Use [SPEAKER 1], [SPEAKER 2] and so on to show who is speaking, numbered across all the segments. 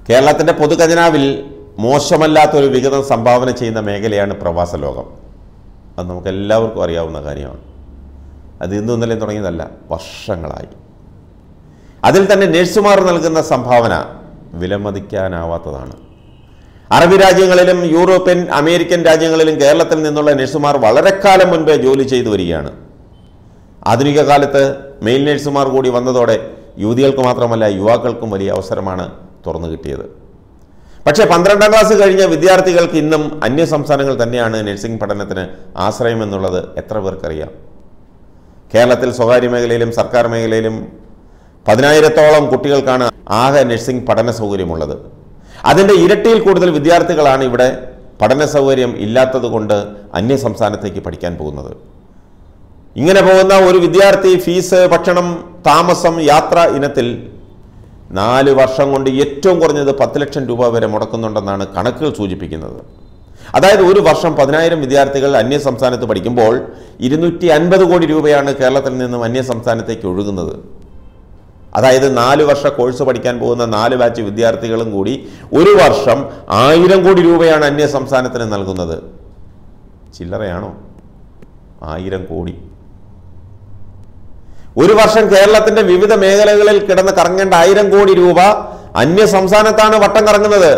[SPEAKER 1] കേരളത്തിൻ്റെ പൊതുഖജനാവിൽ മോശമല്ലാത്തൊരു വിഹിതം സംഭാവന ചെയ്യുന്ന മേഖലയാണ് പ്രവാസ ലോകം. അത് നമുക്കെല്ലാവർക്കും അറിയാവുന്ന കാര്യമാണ്. അത് ഇന്നും ഇന്നലെയും തുടങ്ങിയതല്ല, വർഷങ്ങളായി. അതിൽ തന്നെ നഴ്സുമാർ നൽകുന്ന സംഭാവന വിലമതിക്കാനാവാത്തതാണ്. അറബി രാജ്യങ്ങളിലും യൂറോപ്യൻ അമേരിക്കൻ രാജ്യങ്ങളിലും കേരളത്തിൽ നിന്നുള്ള നഴ്സുമാർ വളരെ കാലം മുൻപേ ജോലി ചെയ്തു വരികയാണ്. ആധുനിക കാലത്ത് മെയിൽ നഴ്സുമാർ കൂടി വന്നതോടെ യുവതികൾക്ക് മാത്രമല്ല യുവാക്കൾക്കും വലിയ അവസരമാണ് തുറന്നു കിട്ടിയത്. പക്ഷേ 12ാം ക്ലാസ് കഴിഞ്ഞ വിദ്യാർത്ഥികൾക്ക് ഇന്നും അന്യ സംസ്ഥാനങ്ങൾ തന്നെയാണ് നഴ്സിംഗ് പഠനത്തിന് ആശ്രയമെന്നുള്ളത് എത്ര പേർക്കറിയാം? കേരളത്തിൽ സ്വകാര്യ മേഖലയിലും സർക്കാർ മേഖലയിലും 10,000-ഓളം കുട്ടികൾക്കാണ് ആകെ നഴ്സിംഗ് പഠന സൗകര്യമുള്ളത്. അതിൻ്റെ ഇരട്ടിയിൽ കൂടുതൽ വിദ്യാർത്ഥികളാണ് ഇവിടെ പഠന സൗകര്യം ഇല്ലാത്തതുകൊണ്ട് അന്യ സംസ്ഥാനത്തേക്ക് പഠിക്കാൻ പോകുന്നത്. ഇങ്ങനെ പോകുന്ന ഒരു വിദ്യാർത്ഥി ഫീസ്, ഭക്ഷണം, താമസം, യാത്ര ഇനത്തിൽ 4 വർഷം കൊണ്ട് ഏറ്റവും കുറഞ്ഞത് 10 ലക്ഷം രൂപ വരെ മുടക്കുന്നുണ്ടെന്നാണ് കണക്കുകൾ സൂചിപ്പിക്കുന്നത്. അതായത് ഒരു വർഷം 10,000 വിദ്യാർത്ഥികൾ അന്യ സംസ്ഥാനത്ത് പഠിക്കുമ്പോൾ 250 കോടി രൂപയാണ് കേരളത്തിൽ നിന്നും അന്യ സംസ്ഥാനത്തേക്ക് ഒഴുകുന്നത്. അതായത് 4 വർഷ കോഴ്സ് പഠിക്കാൻ പോകുന്ന 4 ബാച്ച് വിദ്യാർത്ഥികളും കൂടി ഒരു വർഷം 1000 കോടി രൂപയാണ് അന്യ സംസ്ഥാനത്തിന് നൽകുന്നത്. ചില്ലറയാണോ? 1000 കോടി. ഒരു വർഷം കേരളത്തിന്റെ വിവിധ മേഖലകളിൽ കിടന്ന് കറങ്ങേണ്ട 1000 കോടി രൂപ അന്യ സംസ്ഥാനത്താണ് വട്ടം കറങ്ങുന്നത്.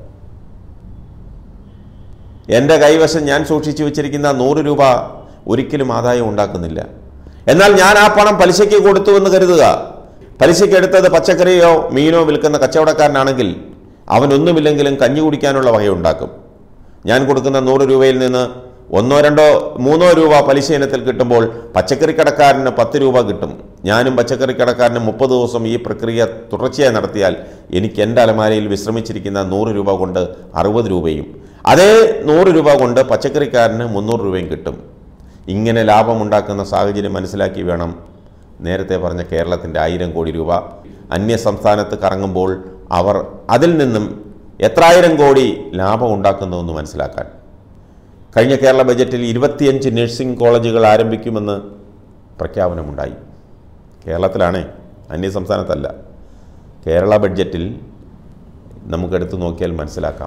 [SPEAKER 1] എൻ്റെ കൈവശം ഞാൻ സൂക്ഷിച്ചു വെച്ചിരിക്കുന്ന 100 രൂപ ഒരിക്കലും ആദായം ഉണ്ടാക്കുന്നില്ല. എന്നാൽ ഞാൻ ആ പണം പലിശയ്ക്ക് കൊടുത്തു എന്ന് കരുതുക. പലിശയ്ക്ക് എടുത്തത് പച്ചക്കറിയോ മീനോ വിൽക്കുന്ന കച്ചവടക്കാരനാണെങ്കിൽ അവനൊന്നുമില്ലെങ്കിലും കഞ്ഞി കുടിക്കാനുള്ള വകയുണ്ടാക്കും. ഞാൻ കൊടുക്കുന്ന 100 രൂപയിൽ നിന്ന് 1, 2, 3 രൂപ പലിശ ഇനത്തിൽ കിട്ടുമ്പോൾ പച്ചക്കറിക്കടക്കാരന് 10 രൂപ കിട്ടും. ഞാനും പച്ചക്കറിക്കടക്കാരനും 30 ദിവസം ഈ പ്രക്രിയ തുടർച്ചയായി നടത്തിയാൽ എനിക്ക് എൻ്റെ അലമാരയിൽ വിശ്രമിച്ചിരിക്കുന്ന 100 രൂപ കൊണ്ട് 60 രൂപയും അതേ 100 രൂപ കൊണ്ട് പച്ചക്കറിക്കാരന് 300 രൂപയും കിട്ടും. ഇങ്ങനെ ലാഭമുണ്ടാക്കുന്ന സാഹചര്യം മനസ്സിലാക്കി വേണം നേരത്തെ പറഞ്ഞ കേരളത്തിൻ്റെ 1000 കോടി രൂപ അന്യ സംസ്ഥാനത്ത് കറങ്ങുമ്പോൾ അവർ അതിൽ നിന്നും എത്ര 1000 കോടി ലാഭം ഉണ്ടാക്കുന്നുവെന്ന് മനസ്സിലാക്കാൻ. കഴിഞ്ഞ കേരള ബജറ്റിൽ 25 നഴ്സിംഗ് കോളേജുകൾ ആരംഭിക്കുമെന്ന് പ്രഖ്യാപനമുണ്ടായി. കേരളത്തിലാണ്, അന്യ സംസ്ഥാനത്തല്ല. കേരള ബഡ്ജറ്റിൽ നമുക്കെടുത്ത് നോക്കിയാൽ മനസ്സിലാക്കാം.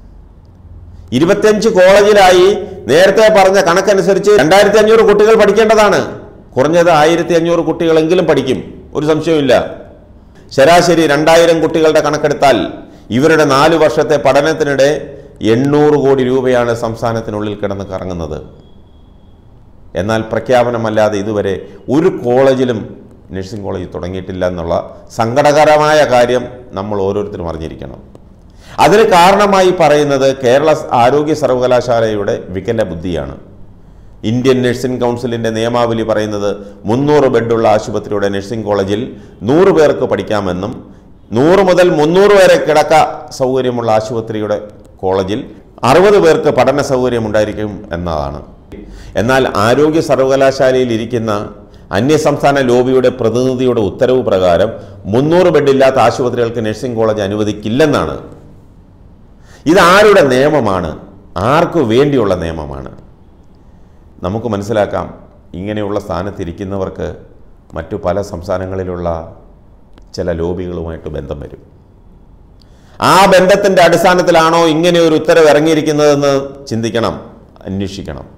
[SPEAKER 1] 25 കോളേജിലായി നേരത്തെ പറഞ്ഞ കണക്കനുസരിച്ച് 2500 കുട്ടികൾ പഠിക്കേണ്ടതാണ്. കുറഞ്ഞത് 1500 കുട്ടികളെങ്കിലും പഠിക്കും, ഒരു സംശയവുമില്ല. ശരാശരി 2000 കുട്ടികളുടെ കണക്കെടുത്താൽ ഇവരുടെ 4 വർഷത്തെ പഠനത്തിനിടെ 800 കോടി രൂപയാണ് സംസ്ഥാനത്തിനുള്ളിൽ കിടന്ന് കറങ്ങുന്നത്. എന്നാൽ പ്രഖ്യാപനമല്ലാതെ ഇതുവരെ ഒരു കോളേജിലും നഴ്സിംഗ് കോളേജ് തുടങ്ങിയിട്ടില്ല എന്നുള്ള സങ്കടകരമായ കാര്യം നമ്മൾ ഓരോരുത്തരും അറിഞ്ഞിരിക്കണം. അതിന് കാരണമായി പറയുന്നത് കേരള ആരോഗ്യ സർവകലാശാലയുടെ വികല ബുദ്ധിയാണ്. ഇന്ത്യൻ നഴ്സിംഗ് കൗൺസിലിൻ്റെ നിയമാവലി പറയുന്നത് 300 ബെഡുള്ള ആശുപത്രിയുടെ നഴ്സിംഗ് കോളേജിൽ 100 പേർക്ക് പഠിക്കാമെന്നും 100 മുതൽ 300 വരെ കിടക്ക സൗകര്യമുള്ള ആശുപത്രിയുടെ കോളേജിൽ 60 പേർക്ക് പഠന സൗകര്യം ഉണ്ടായിരിക്കും എന്നതാണ്. എന്നാൽ ആരോഗ്യ സർവകലാശാലയിൽ ഇരിക്കുന്ന അന്യസംസ്ഥാന ലോബിയുടെ പ്രതിനിധിയുടെ ഉത്തരവ് പ്രകാരം 300 ബെഡില്ലാത്ത ആശുപത്രികൾക്ക് നഴ്സിംഗ് കോളേജ് അനുവദിക്കില്ലെന്നാണ്. ഇതാരുടെ നിയമമാണ്? ആർക്കു വേണ്ടിയുള്ള നിയമമാണ്? നമുക്ക് മനസ്സിലാക്കാം, ഇങ്ങനെയുള്ള സ്ഥാനത്തിരിക്കുന്നവർക്ക് മറ്റു പല സംസ്ഥാനങ്ങളിലുള്ള ചില ലോബികളുമായിട്ട് ബന്ധം വരും. ആ ബന്ധത്തിൻ്റെ അടിസ്ഥാനത്തിലാണോ ഇങ്ങനെ ഒരു ഉത്തരവ് ഇറങ്ങിയിരിക്കുന്നതെന്ന് ചിന്തിക്കണം, അന്വേഷിക്കണം.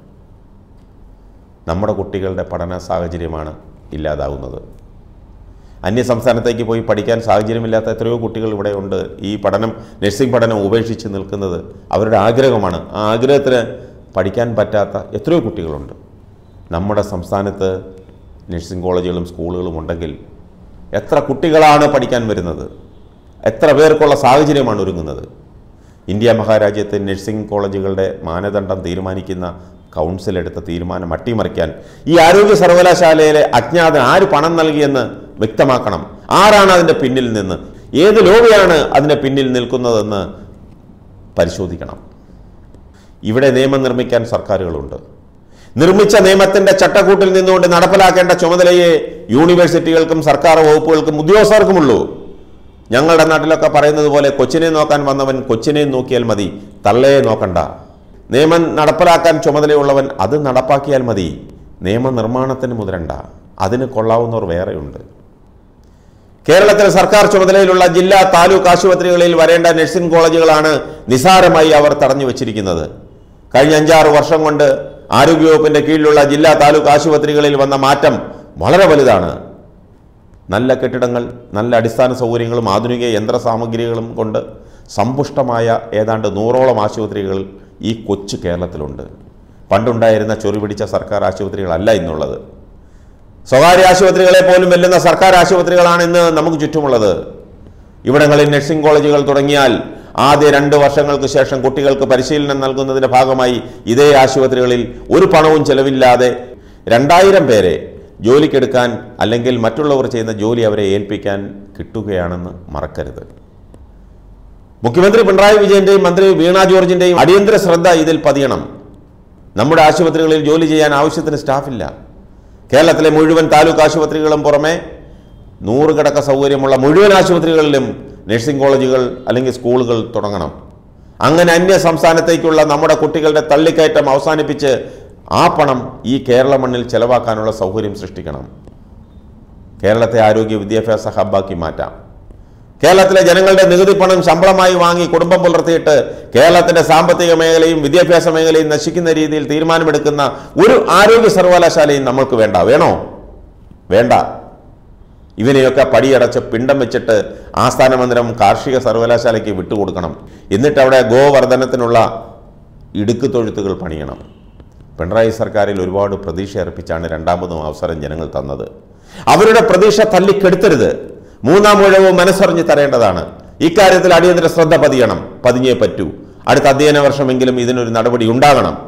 [SPEAKER 1] നമ്മുടെ കുട്ടികളുടെ പഠന സാഹചര്യമാണ് ഇല്ലാതാവുന്നത്. അന്യ സംസ്ഥാനത്തേക്ക് പോയി പഠിക്കാൻ സാഹചര്യമില്ലാത്ത എത്രയോ കുട്ടികൾ ഇവിടെ ഉണ്ട്. ഈ പഠനം, നഴ്സിംഗ് പഠനം ഉപേക്ഷിച്ച് നിൽക്കുന്നത് അവരുടെ ആഗ്രഹമാണ്. ആ ആഗ്രഹത്തിന് പഠിക്കാൻ പറ്റാത്ത എത്രയോ കുട്ടികളുണ്ട്. നമ്മുടെ സംസ്ഥാനത്ത് നഴ്സിംഗ് കോളേജുകളും സ്കൂളുകളും ഉണ്ടെങ്കിൽ എത്ര കുട്ടികളാണ് പഠിക്കാൻ വരുന്നത്? എത്ര പേർക്കുള്ള സാഹചര്യമാണ് ഒരുങ്ങുന്നത്? ഇന്ത്യ മഹാരാജ്യത്ത് നഴ്സിംഗ് കോളേജുകളുടെ മാനദണ്ഡം തീരുമാനിക്കുന്ന കൗൺസിൽ എടുത്ത തീരുമാനം അട്ടിമറിക്കാൻ ഈ ആരോഗ്യ സർവകലാശാലയിലെ അജ്ഞാതൻ ആര് പണം നൽകിയെന്ന് വ്യക്തമാക്കണം. ആരാണ് അതിൻ്റെ പിന്നിൽ നിന്ന്, ഏത് ലോബിയാണ് അതിൻ്റെ പിന്നിൽ നിൽക്കുന്നതെന്ന് പരിശോധിക്കണം. ഇവിടെ നിയമം നിർമ്മിക്കാൻ സർക്കാരുകളുണ്ട്. നിർമ്മിച്ച നിയമത്തിൻ്റെ ചട്ടക്കൂട്ടിൽ നിന്നുകൊണ്ട് നടപ്പിലാക്കേണ്ട ചുമതലയെ യൂണിവേഴ്സിറ്റികൾക്കും സർക്കാർ വകുപ്പുകൾക്കും ഉദ്യോഗസ്ഥർക്കുമുള്ളൂ. ഞങ്ങളുടെ നാട്ടിലൊക്കെ പറയുന്നത് പോലെ കൊച്ചിനെ നോക്കാൻ വന്നവൻ കൊച്ചിനെ നോക്കിയാൽ മതി, തള്ളയെ നോക്കണ്ട. നിയമം നടപ്പിലാക്കാൻ ചുമതലയുള്ളവൻ അത് നടപ്പാക്കിയാൽ മതി. നിയമനിർമ്മാണത്തിന് മുതിരണ്ട. അതിന് കൊള്ളാവുന്നവർ വേറെയുണ്ട്. കേരളത്തിൽ സർക്കാർ ചുമതലയിലുള്ള ജില്ലാ താലൂക്ക് ആശുപത്രികളിൽ വരേണ്ട നഴ്സിംഗ് കോളേജുകളാണ് നിസാരമായി അവർ തടഞ്ഞു വച്ചിരിക്കുന്നത്. കഴിഞ്ഞ 5-6 വർഷം കൊണ്ട് ആരോഗ്യവകുപ്പിന്റെ കീഴിലുള്ള ജില്ലാ താലൂക്ക് ആശുപത്രികളിൽ വന്ന മാറ്റം വളരെ വലുതാണ്. നല്ല കെട്ടിടങ്ങൾ, നല്ല അടിസ്ഥാന സൗകര്യങ്ങളും ആധുനിക യന്ത്ര സാമഗ്രികളും കൊണ്ട് സമ്പുഷ്ടമായ ഏതാണ്ട് 100ഓളം ആശുപത്രികൾ ഈ കൊച്ചു കേരളത്തിലുണ്ട്. പണ്ടുണ്ടായിരുന്ന ചൊറിപിടിച്ച സർക്കാർ ആശുപത്രികളല്ല ഇന്നുള്ളത്. സ്വകാര്യ ആശുപത്രികളെ പോലും വെല്ലുന്ന സർക്കാർ ആശുപത്രികളാണ് ഇന്ന് നമുക്ക് ചുറ്റുമുള്ളത്. ഇവിടങ്ങളിൽ നഴ്സിംഗ് കോളേജുകൾ തുടങ്ങിയാൽ ആദ്യ 2 വർഷങ്ങൾക്ക് ശേഷം കുട്ടികൾക്ക് പരിശീലനം നൽകുന്നതിന്റെ ഭാഗമായി ഇതേ ആശുപത്രികളിൽ ഒരു പണവും ചെലവില്ലാതെ 2000 പേരെ ജോലിക്കെടുക്കാൻ അല്ലെങ്കിൽ മറ്റുള്ളവർ ചെയ്യുന്ന ജോലി അവരെ ഏൽപ്പിക്കാൻ കിട്ടുകയാണെന്ന് മറക്കരുത്. മുഖ്യമന്ത്രി പിണറായി വിജയന്റെയും മന്ത്രി വീണ ജോർജിന്റെയും അടിയന്തര ശ്രദ്ധ ഇതിൽ പതിയണം. നമ്മുടെ ആശുപത്രികളിൽ ജോലി ചെയ്യാൻ ആവശ്യത്തിന് സ്റ്റാഫില്ല. കേരളത്തിലെ മുഴുവൻ താലൂക്ക് ആശുപത്രികളും പുറമെ 100 കിടക്ക സൗകര്യമുള്ള മുഴുവൻ ആശുപത്രികളിലും നഴ്സിംഗ് കോളേജുകൾ അല്ലെങ്കിൽ സ്കൂളുകൾ തുടങ്ങണം. അങ്ങനെ അന്യ സംസ്ഥാനത്തേക്കുള്ള നമ്മുടെ കുട്ടികളുടെ തള്ളിക്കയറ്റം അവസാനിപ്പിച്ച് ആ പണം ഈ കേരള മണ്ണിൽ ചെലവാക്കാനുള്ള സൗകര്യം സൃഷ്ടിക്കണം. കേരളത്തെ ആരോഗ്യ വിദ്യാഭ്യാസ ഹബ്ബാക്കി മാറ്റാം. കേരളത്തിലെ ജനങ്ങളുടെ നികുതി പണം ശമ്പളമായി വാങ്ങി കുടുംബം പുലർത്തിയിട്ട് കേരളത്തിന്റെ സാമ്പത്തിക മേഖലയും വിദ്യാഭ്യാസ മേഖലയും നശിക്കുന്ന രീതിയിൽ തീരുമാനമെടുക്കുന്ന ഒരു ആരോഗ്യ സർവകലാശാലയും നമ്മൾക്ക് വേണ്ട. വേണോ? വേണ്ട. ഇവനെയൊക്കെ പടിയടച്ച് പിണ്ടം വെച്ചിട്ട് ആസ്ഥാന മന്ദിരം കാർഷിക സർവകലാശാലയ്ക്ക് വിട്ടുകൊടുക്കണം. എന്നിട്ട് അവിടെ ഗോവർദ്ധനത്തിനുള്ള ഇടുക്ക് തൊഴുത്തുകൾ പണിയണം. പിണറായി സർക്കാരിൽ ഒരുപാട് പ്രതീക്ഷ അർപ്പിച്ചാണ് രണ്ടാമതും അവസരം ജനങ്ങൾ തന്നത്. അവരുടെ പ്രതീക്ഷ തല്ലിക്കെടുത്തരുത്. 3-ാം ഊഴവും മനസ്സറിഞ്ഞ് തരേണ്ടതാണ്. ഇക്കാര്യത്തിൽ അടിയന്തര ശ്രദ്ധ പതിയണം. പതിഞ്ഞേ പറ്റൂ. അടുത്ത അധ്യയന വർഷമെങ്കിലും ഇതിനൊരു നടപടി ഉണ്ടാകണം.